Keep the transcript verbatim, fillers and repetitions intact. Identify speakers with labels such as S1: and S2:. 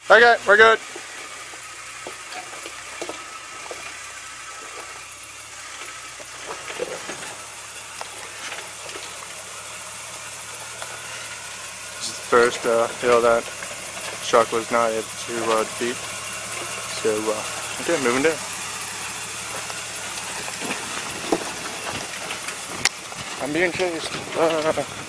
S1: Okay, we're good. This is the first uh, hill that Shark was not able to uh, defeat. So, uh, okay, moving down. I'm being chased. Uh,